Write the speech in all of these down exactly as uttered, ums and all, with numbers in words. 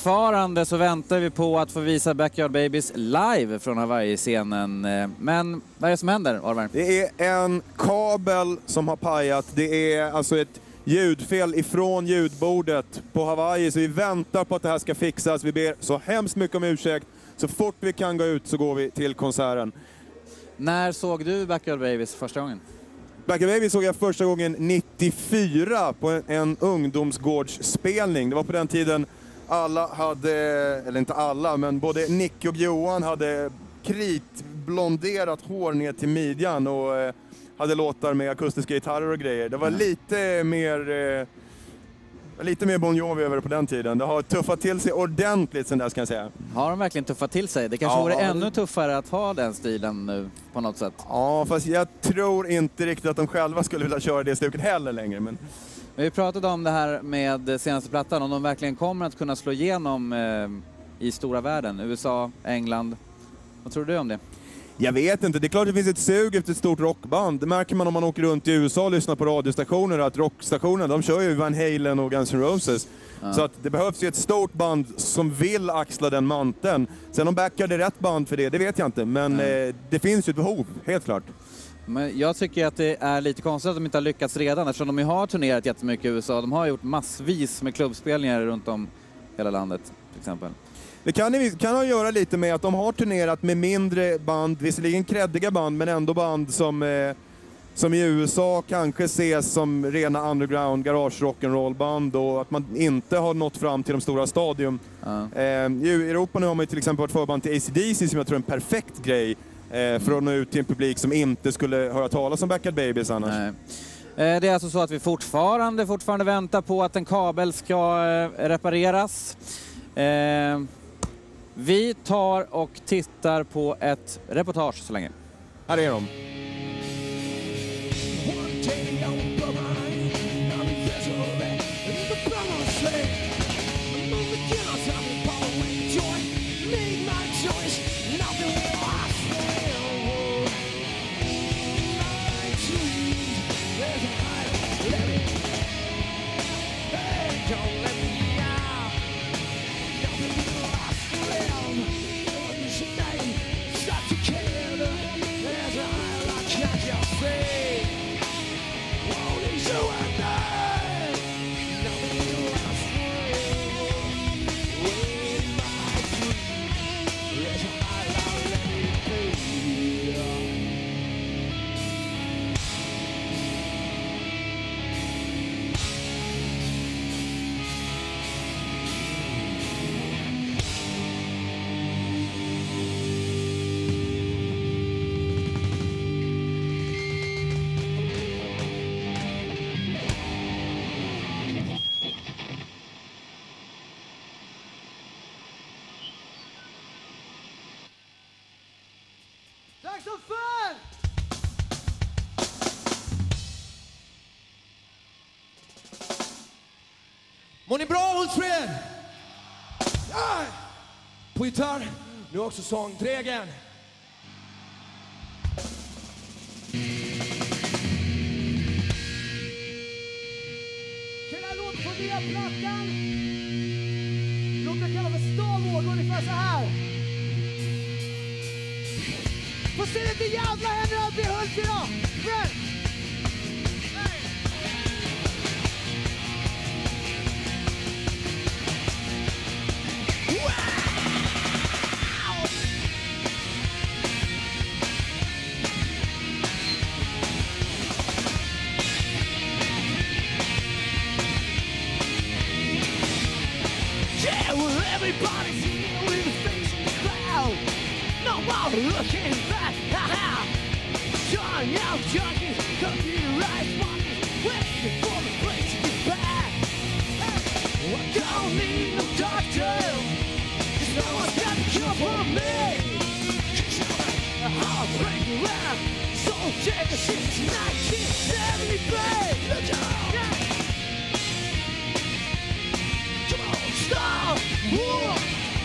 fortfarande så väntar vi på att få visa Backyard Babies live från Hawaii-scenen. Men vad är det som händer, Orvar? Det är en kabel som har pajat. Det är alltså ett ljudfel ifrån ljudbordet på Hawaii. Så vi väntar på att det här ska fixas. Vi ber så hemskt mycket om ursäkt. Så fort vi kan gå ut så går vi till konserten. När såg du Backyard Babies första gången? Backyard Babies såg jag första gången nittiofyra på en, en ungdomsgårdsspelning. Det var på den tiden alla hade, eller inte alla, men både Nick och Johan hade kritblonderat hår ner till midjan och eh, hade låtar med akustiska gitarrer och grejer. Det var mm. lite mer eh, lite mer Bon Jovi över på den tiden. Det har tuffat till sig ordentligt sen där, ska jag säga. Har de verkligen tuffat till sig? Det kanske ja, vore ännu tuffare att ha den stilen nu på något sätt. Ja, fast jag tror inte riktigt att de själva skulle vilja köra det stuket heller längre. Men... Vi pratade om det här med senaste plattan, om de verkligen kommer att kunna slå igenom eh, i stora världen. U S A, England. Vad tror du om det? Jag vet inte. Det är klart att det finns ett sug efter ett stort rockband. Det märker man om man åker runt i U S A och lyssnar på radiostationer, att rockstationerna, de kör ju Van Halen och Guns N' Roses. Ja. Så att det behövs ju ett stort band som vill axla den manteln. Sen om Backyard är rätt band för det, det vet jag inte. Men eh, det finns ju ett behov, helt klart. Men jag tycker att det är lite konstigt att de inte har lyckats redan, eftersom de ju har turnerat jättemycket i U S A. De har gjort massvis med klubbspelningar runt om hela landet, till exempel. Det kan, kan ha att göra lite med att de har turnerat med mindre band, visserligen kreddiga band, men ändå band som, eh, som i U S A kanske ses som rena underground, garage rock'n'roll-band, och att man inte har nått fram till de stora stadium. Uh. Eh, I Europa nu har man ju till exempel varit förband till A C D C, som jag tror är en perfekt grej eh, för att nå ut till en publik som inte skulle höra talas om Backyard Babies annars. Nej. Det är alltså så att vi fortfarande, fortfarande väntar på att en kabel ska repareras. Eh, vi tar och tittar på ett reportage så länge. Här är de. Mår ni bra, Hultsfred? Ja! På gitarr, nu också sång, Dregen. Kan jag låta på nya plattan? Låt mig kalla för stavvåg, ungefär så här. Få se lite jävla händer upp i Hultsfred idag. Fred! Everybody's here with a face in the crowd. No one looking back. Ha-ha. Showing out junkies, copyright monkeys, waiting for the place to get back. Hey, I don't need no doctor, 'cause no one's got the cure for me. A heartbreak around, so take a shit to nineteen seventy-three. Yeah. Come on, stop! Whoa.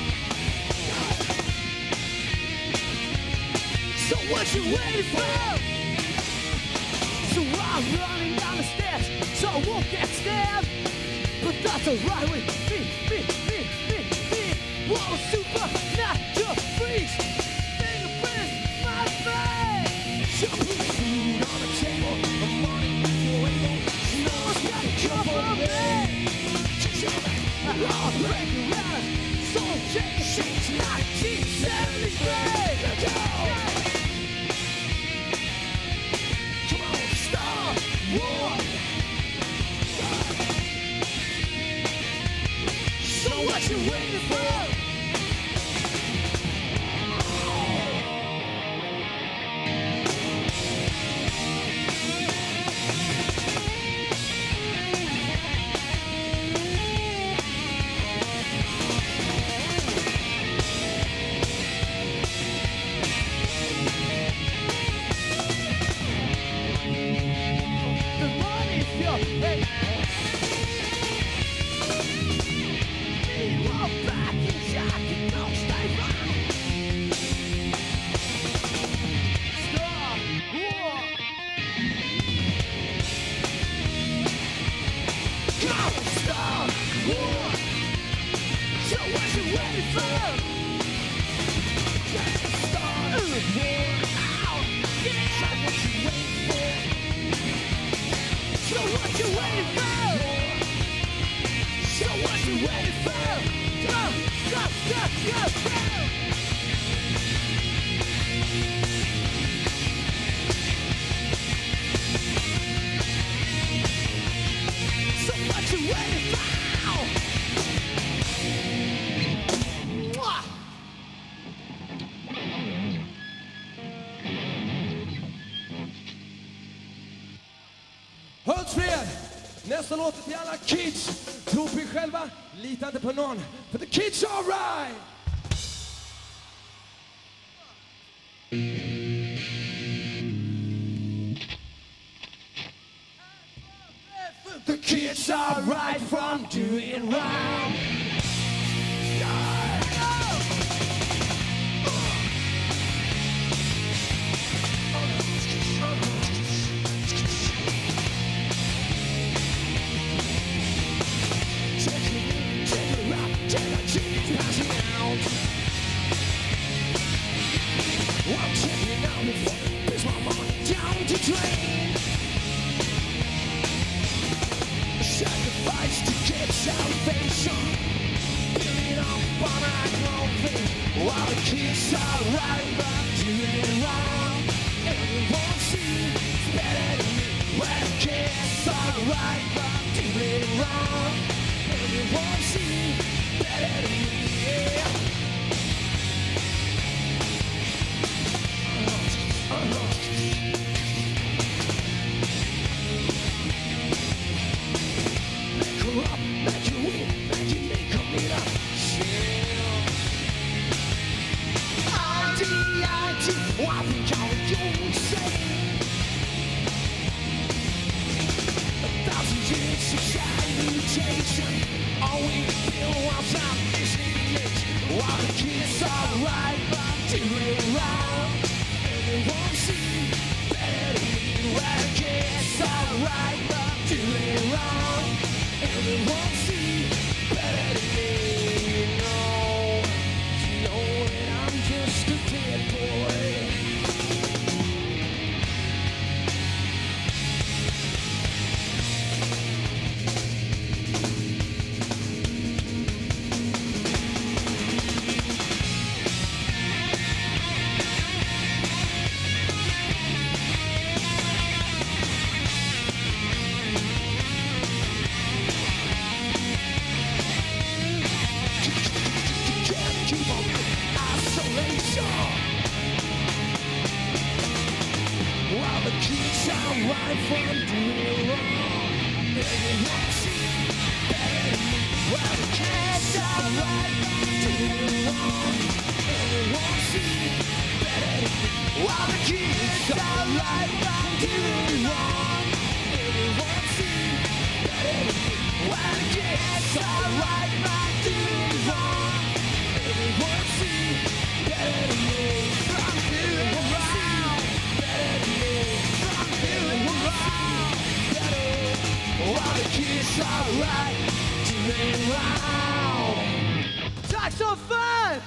So what you waiting for? So I'm running down the stairs, so I won't get stabbed. But that's alright with me, me, me, me, me. break around, so shake, shake, nineteen seventy-three. Go! Come on, Star Wars. So what you waiting for? Hultsfred! Nästa låt till alla kids. Tro på er själva, lita inte på någon. För the kids are right! The kids are right from doing wrong. I'm checking out before I place my money down to drain. Sacrifice to get salvation, building up on our clothing. While the kids are right about doing wrong, everyone sees better than me. While the kids are right about doing wrong, everyone sees better than me. Yeah. Up, make you win, make you make a meet up. I D I T, I think I'll insane. A thousand years of salutation, all we feel whilst I'm listening is while the kids are right, doing wrong. Everyone sees better than me. While the kids are right, doing wrong. Everyone see better than me, you know, you know that I'm just a dead boy. Tack så fan!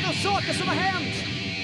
några saker som har hänt.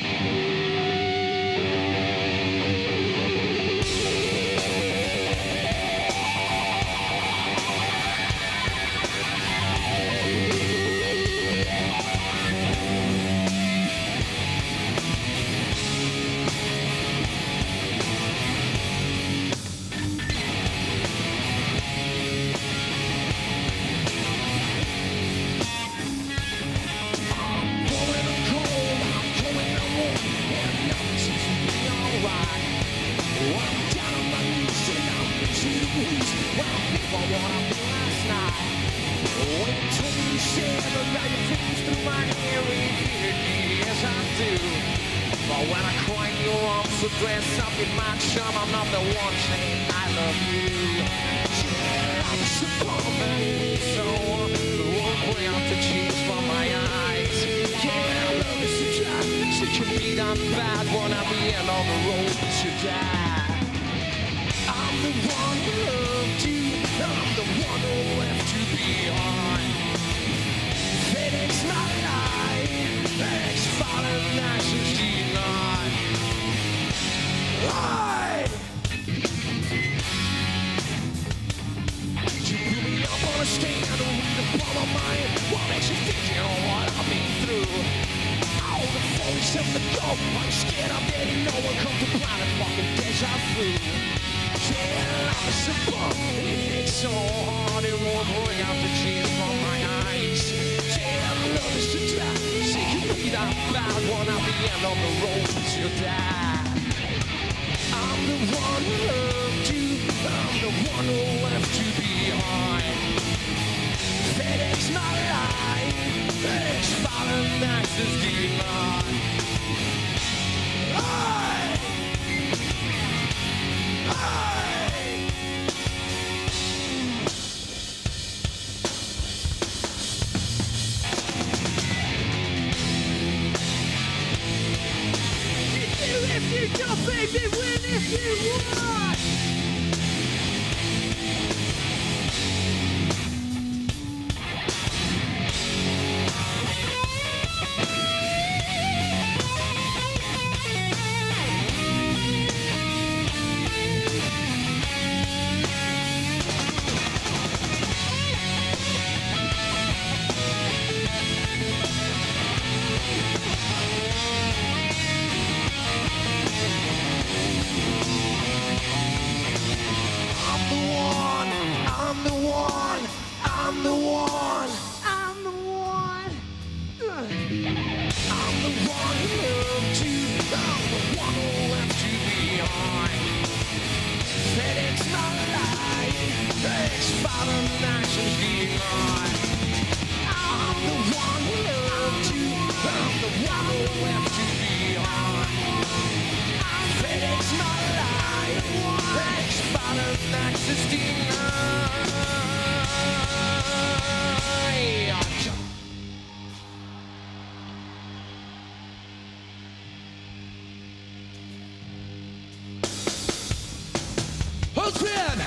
Hultsfred!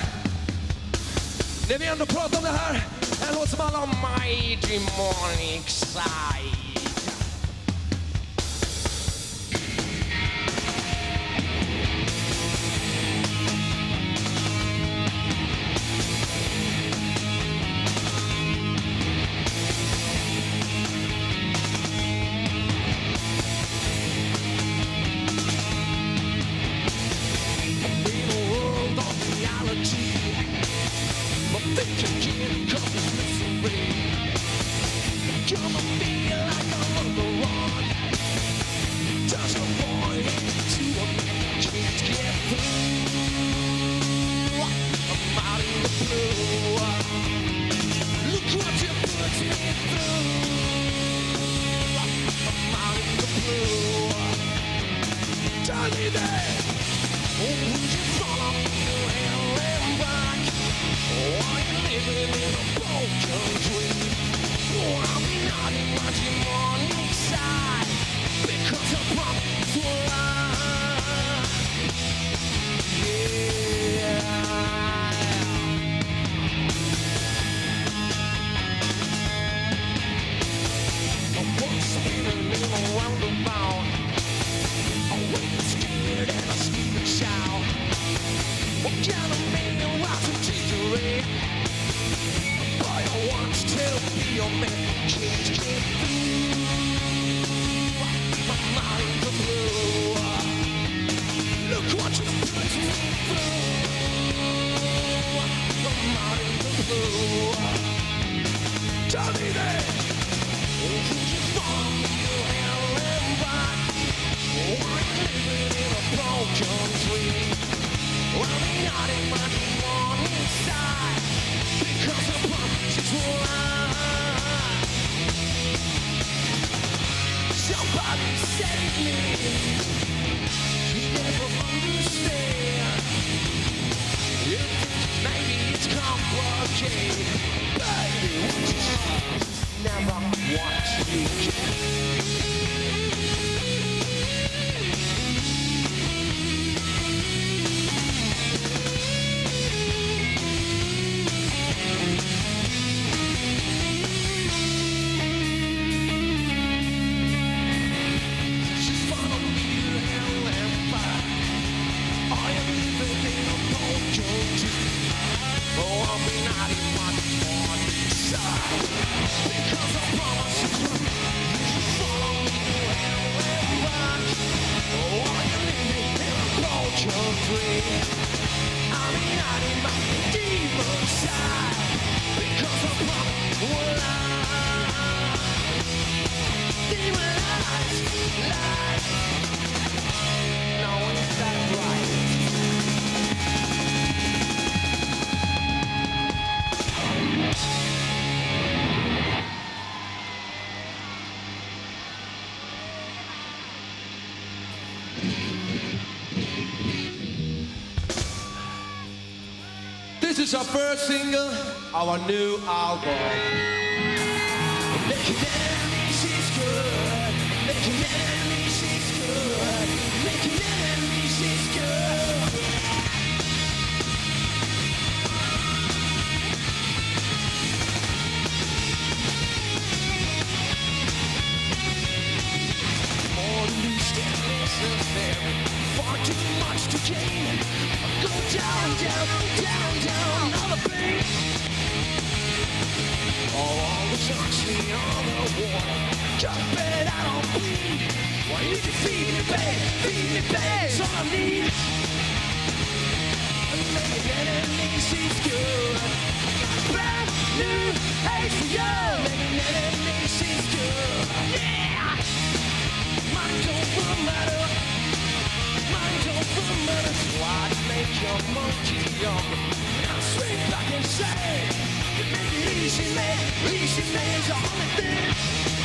När vi ändå pratar om det här, en låt som alla om Mighty Morning Side. Once in a little your man can't get through. My mind's a blue. Look what you put me through. My mind's a blue. Tell me that. Could you follow me hell and back? Or living in a broken tree? Well, me not in my demon inside, because the promises were lying. Somebody save me. You never understand. You think maybe it's complicated, baby. Never want to get. This is our first single of our new album. Making enemies is good. Making enemies is good. Making enemies is good. More to lose than necessary. Far too much to gain. Go down, down, down, down, all the pain. All the sunshine on the water. Jump it out on bleed. Why you can feed me, babe, feed me, babe. That's all I need. Making enemies is good. Brand new age for you. Making enemies is good. Yeah. Mind over matter. Mind over matter. Why make your monkey young? Now straight back and say, you make it easy, man. Easy, man is the only thing.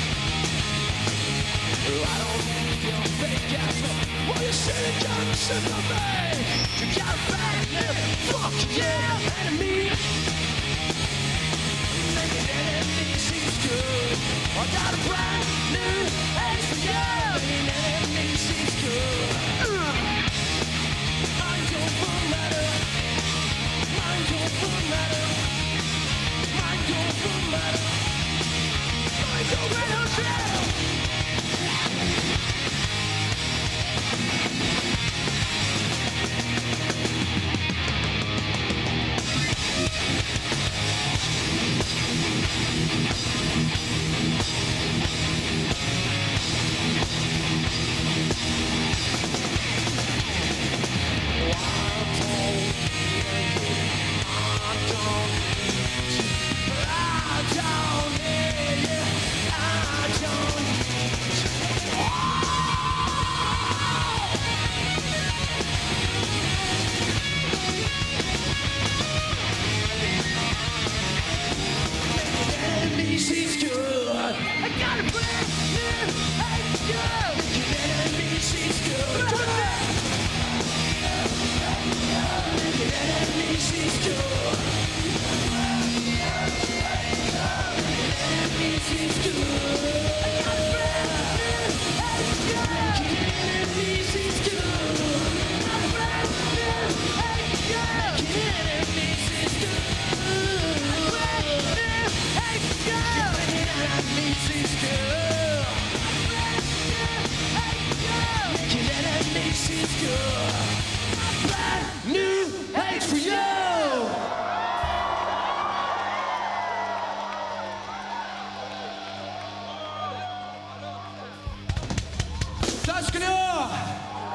I don't need your fake ass. Well, you should have just said to me. You got a bad name. Fuck yeah, enemy. Making enemies seems good. I got a brand new age for you. Making enemies seems good. Uh. Mind over matter. Mind over matter. Mind over matter. Mind over matter.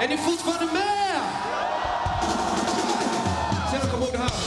Är ni fortfarande med? Sen kom ihåg det här.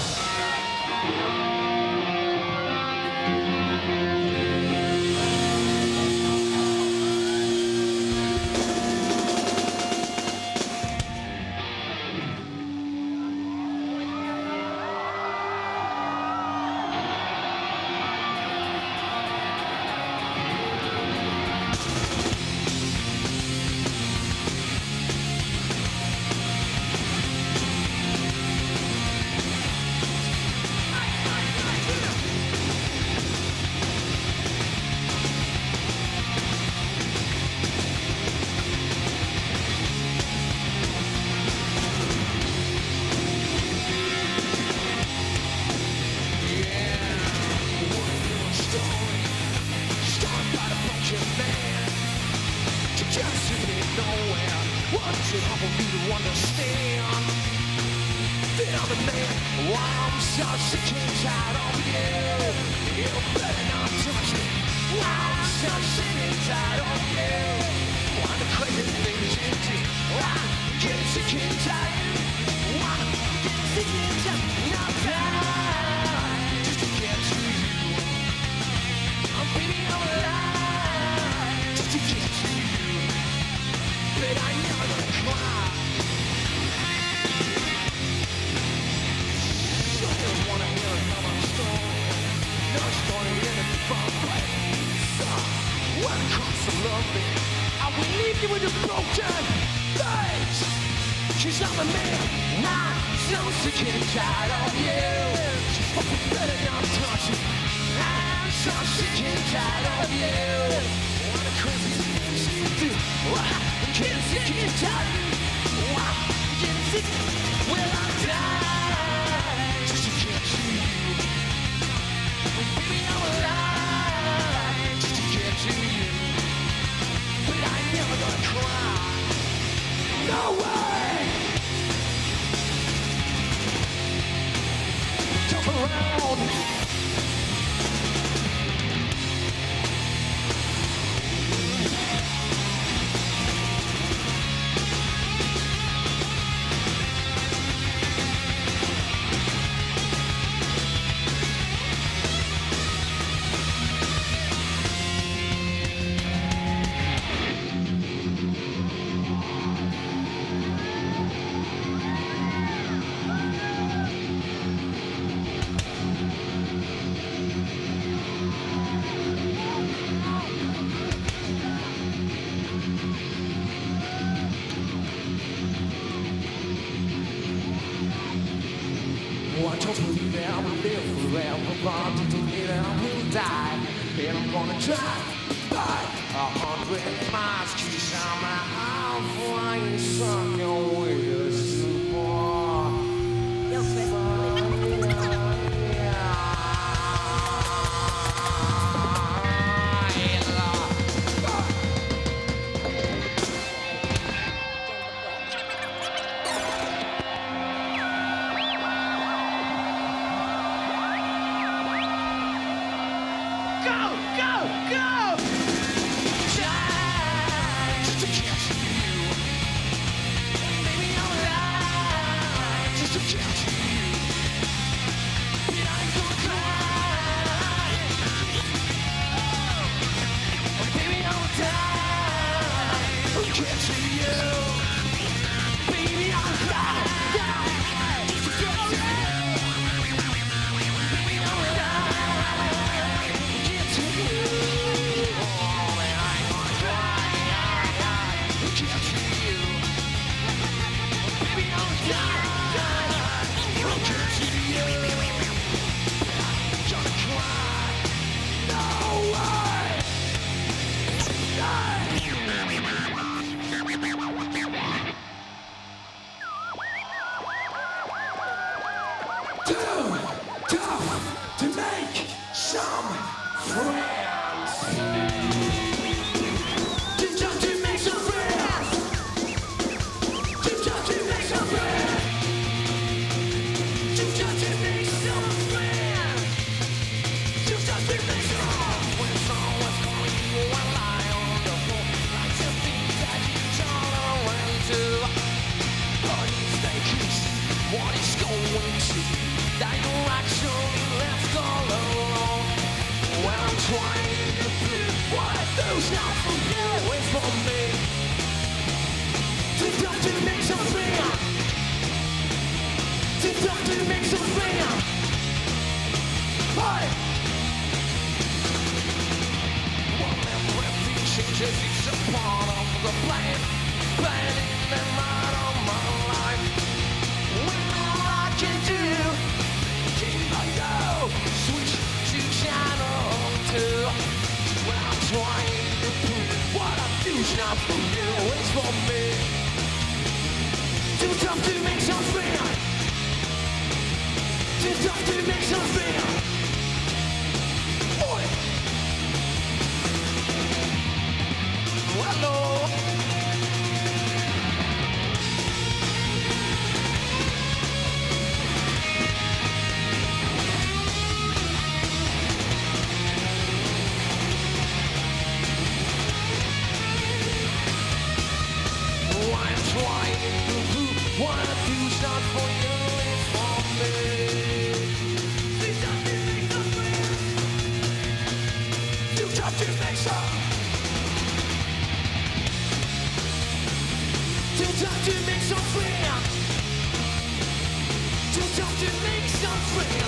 To stop for you, it's for me. To talk to make something. To talk to make something. Hey! One man breath changes, it's a part of the plan. Planning them out of my life. When all I can do, keep I go, switch to channel two. When I'm trying to prove what I do's not for you, it's for me. Too tough to make something. Too tough to make something. Boy. Hello. What I do's not for you, it's for me. Too tough to make something. Too tough to make some. Too tough to make something. Too tough to make something.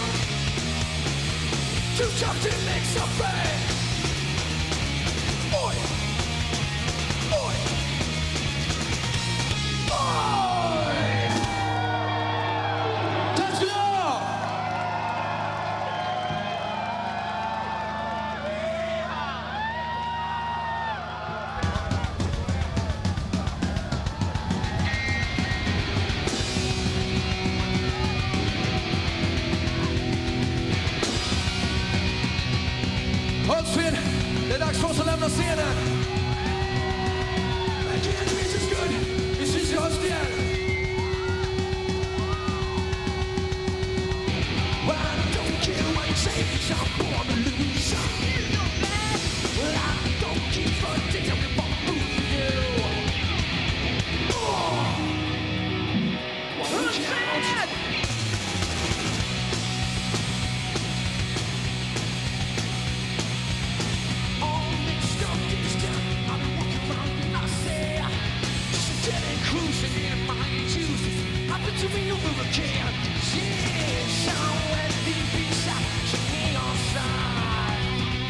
Too tough to make something. Oi! Oi! Hultsfred, det är dags för oss att lämna scenen. I can't be as good. Vi syns i höst igen. Well, I don't care what you say, 'cause I'm born to lose. Well, I don't keep a dick, I'm born to you. Oh, what count? All mixed up in this town, I've been walking around and I say, just a dead end cruising in my juice. Happened to me over again. Yeah, somewhere deep inside, singing on side.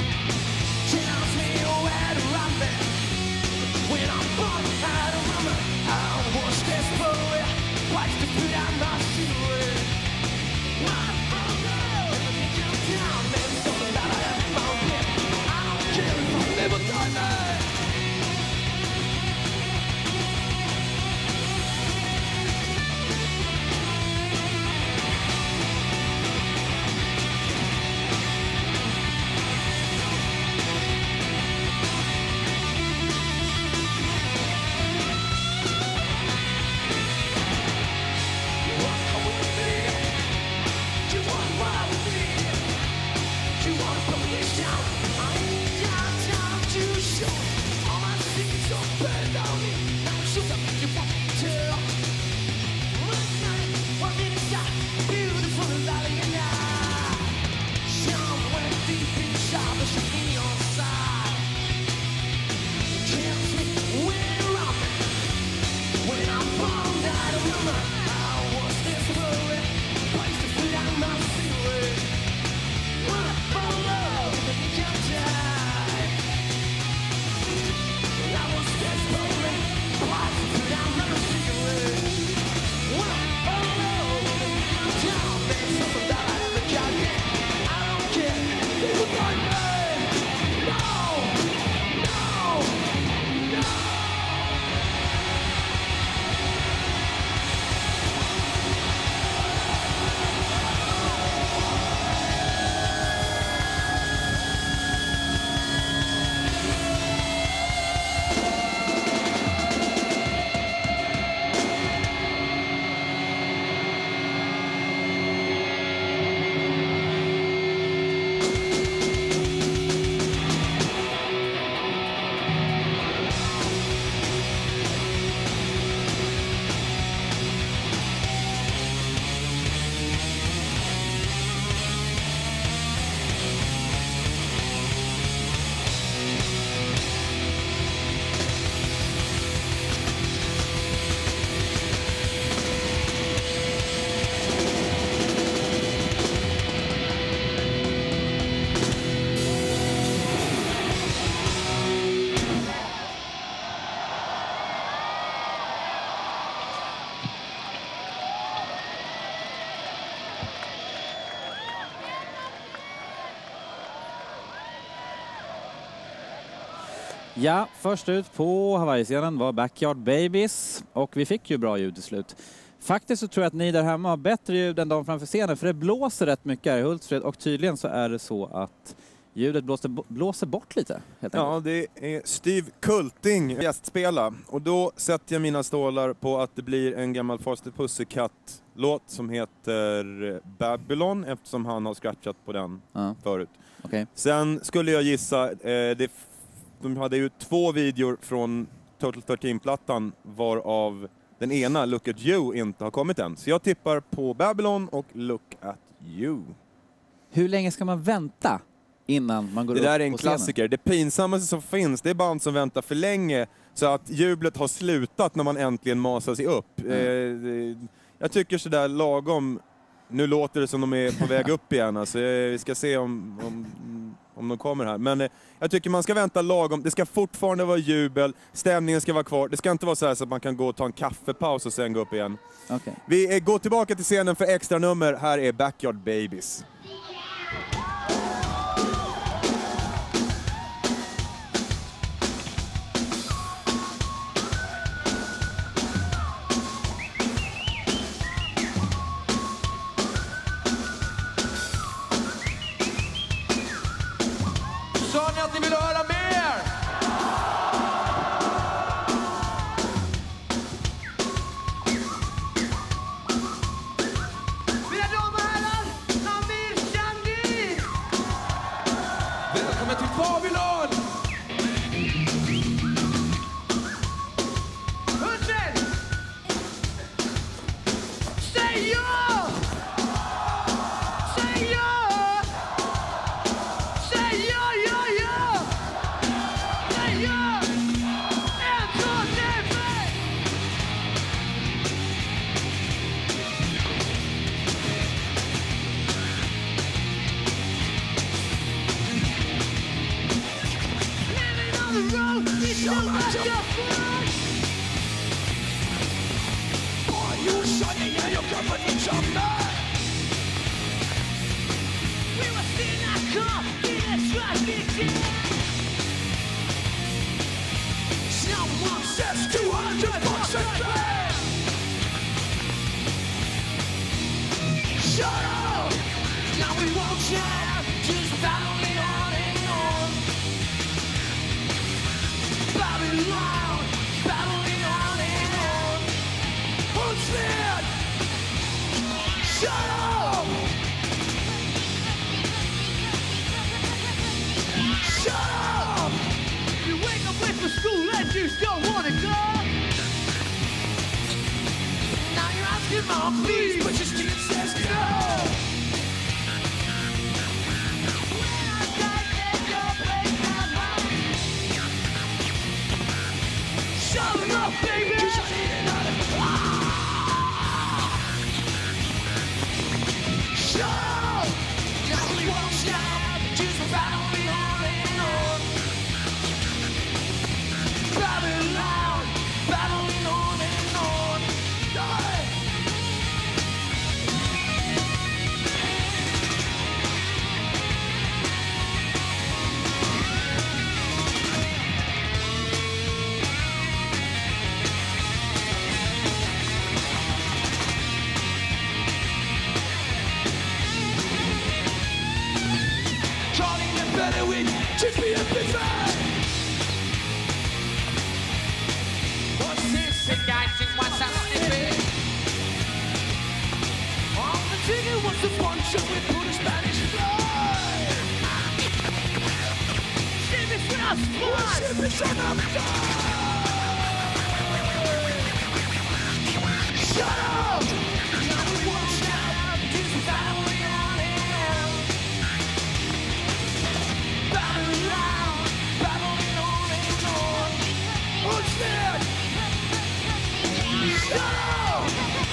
Ja, först ut på Hawaii-scenen var Backyard Babies och vi fick ju bra ljud till slut. Faktiskt så tror jag att ni där hemma har bättre ljud än de framför scenen, för det blåser rätt mycket här i Hultsfred och tydligen så är det så att ljudet blåser, blåser bort lite. Helt ja, enkelt. det är Steve Kulting gästspela och då sätter jag mina stålar på att det blir en gammal Foster Pussycat-låt som heter Babylon eftersom han har scratchat på den Ja. förut. Okay. Sen skulle jag gissa, eh, det, de hade ju två videor från Total tretton-plattan varav den ena, Look at You, inte har kommit än. Så jag tippar på Babylon och Look at You. Hur länge ska man vänta innan man går det upp där är en på scenen? klassiker. Det pinsammaste som finns, det är band som väntar för länge så att jublet har slutat när man äntligen masar sig upp. Mm. Eh, det, jag tycker sådär lagom. Nu låter det som de är på väg upp igen. Alltså, eh, vi ska se om, om, om de kommer här. Men eh, jag tycker man ska vänta lagom. Det ska fortfarande vara jubel. Stämningen ska vara kvar. Det ska inte vara så här så att man kan gå och ta en kaffepaus och sen gå upp igen. Okay. Vi eh, går tillbaka till scenen för extra nummer. Här är Backyard Babies. Sa ni att ni ville höra mer? Mina damer och herrar, Amir Shandi! Välkommen till Babylon! Hultsfred! Säg ja! Säg ja! Säg ja, ja, ja! Säg ja! En, två, tre, fyra! Living on the road, it's so much of fun! Boy, you shining and you're coming in summer! We were sitting in our car in a traffic jam. Someone says two hundred bucks a gram. Shut up! Now we won't shout, just battling on and on. Babylon, battling on and on. Hultsfred! Shut up! Shut up! You wake up late for school and you don't want to go. Now you're asking mom, please, but your student says no. When I die, then you'll break my mind. Shut up, baby! 'Cause I need another. Ah! Shut up! Now we won't shout, just battling on and on. Babylon, battling on and on. Die! Calling them better with just be a bit fast. What's this, a guy think what's up snipping? On the ticket was the poncho we put a Spanish fly. Ship is with us, fly! Ship is on our Shut up! Now we won't shout, just battling on and on. Babylon, battling on and on. Hultsfred! Shut up!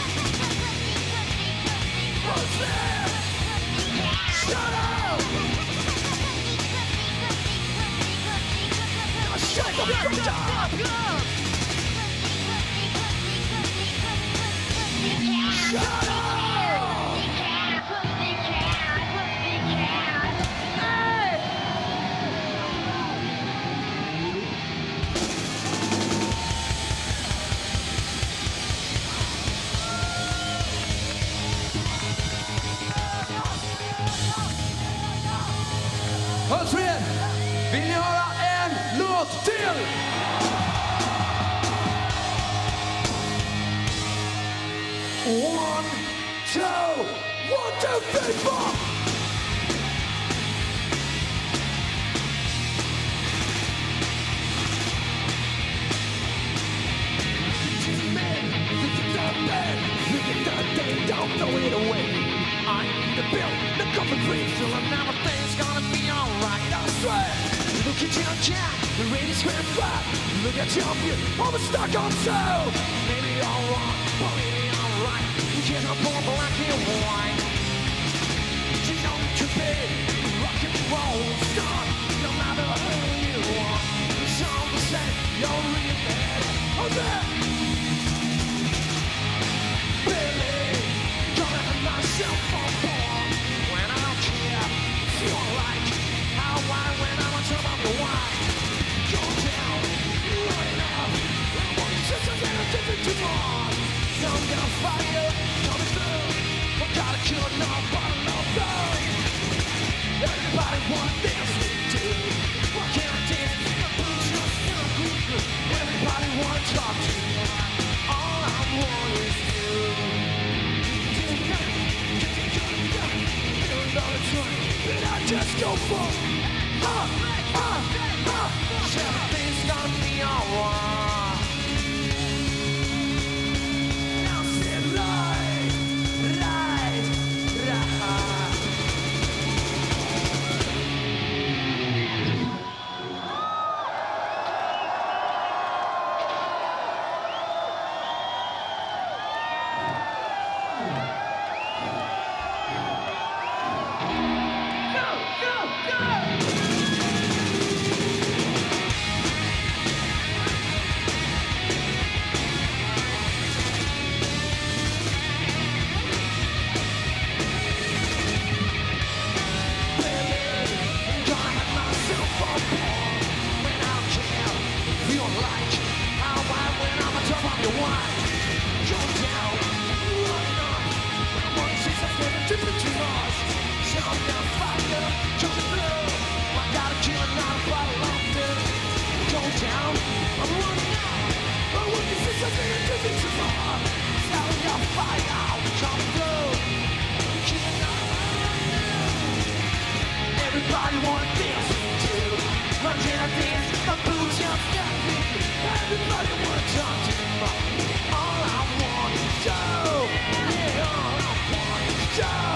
Hultsfred! Shut up! Now shut the fuck up! Shut up! Hey! Hultsfred, vill ni höra en låt till? One, two, one, two, three, four. Don't throw it away. I need a bill, the coffee cream, so everything's gonna be alright. I swear. Look at your jack, the radio's screaming flat. Look at your view, I'm stuck on two. Maybe you're wrong, but maybe I'm right. You can't afford black and white. You know you big, rock and roll star. No matter who you are, it's all the same. You're really bad. Oh yeah. Myself on board when I don't care. Feel like how I when I'm on top of the wine. Go down, running up. I want you to get addicted to more. So I'm gonna fire, coming through. I gotta kill enough bottle of blood. Everybody wants this we do. Why can't I dance? My boots just not good. Everybody wants to talk to me. All I want is you. And I just go for ha, ha, ha. Everything's gonna be alright. Now say right, right, right. Everybody wants this too. Run to the dance, my boots just got me. Everybody wants talk to me. All I want is you. Yeah, all I want is you.